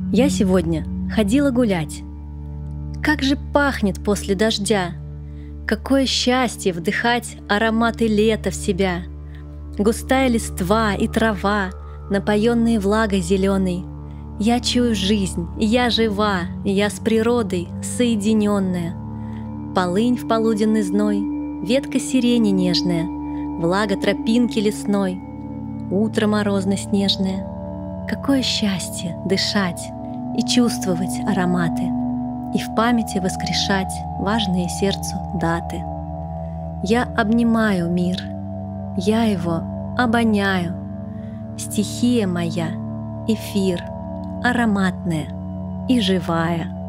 Я сегодня ходила гулять. Как же пахнет после дождя! Какое счастье вдыхать ароматы лета в себя! Густая листва и трава, напоенные влагой зеленой. Я чую жизнь, я жива, я с природой соединенная. Полынь в полуденный зной, ветка сирени нежная, влага тропинки лесной, утро морозно-снежное. Какое счастье дышать и чувствовать ароматы, и в памяти воскрешать важные сердцу даты. Я обнимаю мир, я его обоняю. Стихия моя — эфир, ароматная и живая.